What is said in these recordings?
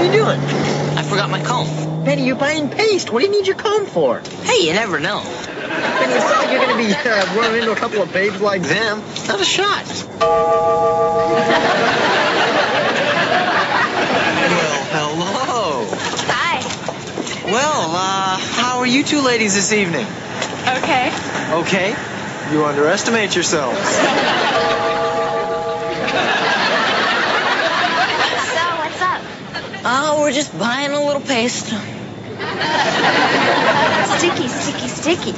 you doing? I forgot my comb. Benny, you're buying paste. What do you need your comb for? Hey, you never know. Benny, it's not like you're going to be running into a couple of babes like them. Not a shot. Well, hello. Hi. Well, how are you two ladies this evening? Okay. Okay. You underestimate yourselves. So, what's up? Oh, we're just buying a little paste. Sticky, sticky, sticky.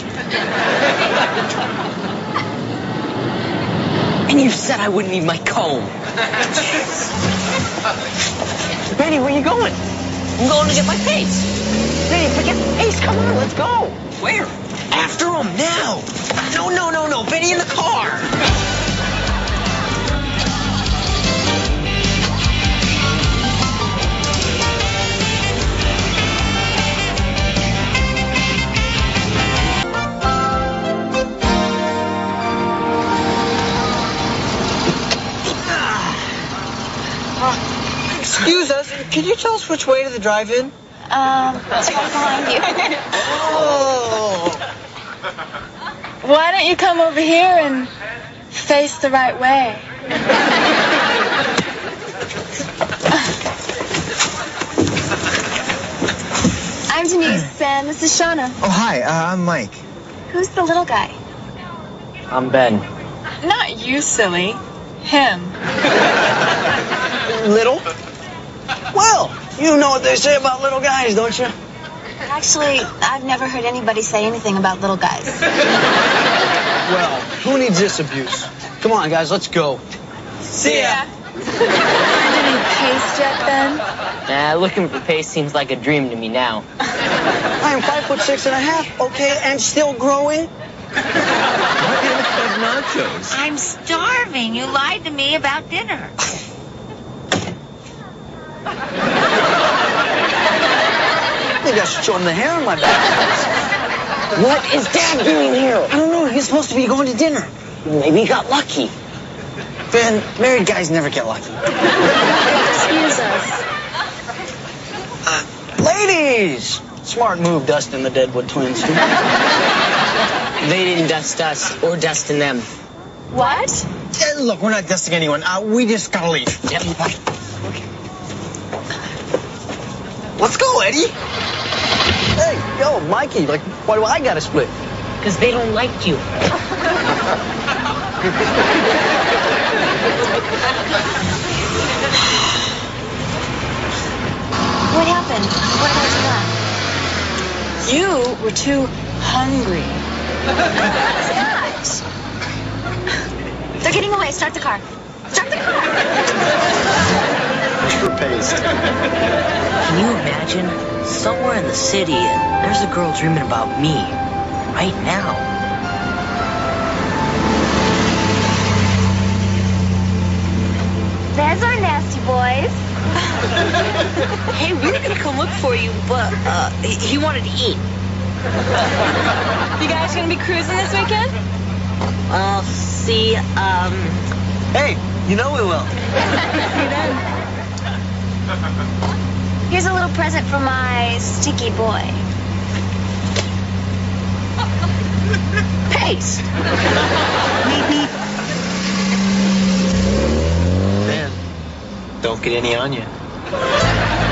And you said I wouldn't need my comb. Benny, where you going? I'm going to get my paste. Benny, forget the paste. Come on, let's go. Where? After him, now. No. Benny, in the car. Excuse us, can you tell us which way to the drive-in? It's right behind you. Oh. Why don't you come over here and face the right way? I'm Denise, and this is Shauna. Oh, hi, I'm Mike. Who's the little guy? I'm Ben. Not you, silly. Him. Little? Well, you know what they say about little guys, don't you? Actually, I've never heard anybody say anything about little guys. Well, who needs this abuse? Come on, guys, let's go. See ya. Find any paste yet, Ben? Looking for paste seems like a dream to me now. I am 5'6.5", okay, and still growing. Nachos. I'm starving. You lied to me about dinner. Maybe I should show him the hair on my back. What is Dad doing here? I don't know. He's supposed to be going to dinner. Maybe he got lucky. Ben, married guys never get lucky. Excuse us. Ladies! Smart move, dusting the Deadwood twins. They didn't dust us or dusting them. What? Look, we're not dusting anyone. We just gotta leave. Yep. Let's go, Eddie. Hey, yo, Mikey, like, why do I gotta split? Because they don't like you. What happened? What did I You were too hungry. do wrong? They're getting away. Start the car. Start the car. For paste. Can you imagine? Somewhere in the city, and there's a girl dreaming about me. Right now. There's our nasty boys. Hey, we were gonna come look for you, but he wanted to eat. You guys gonna be cruising this weekend? I'll see, Hey, you know we will. See you then. Here's a little present for my sticky boy. paste. Man, don't get any on you.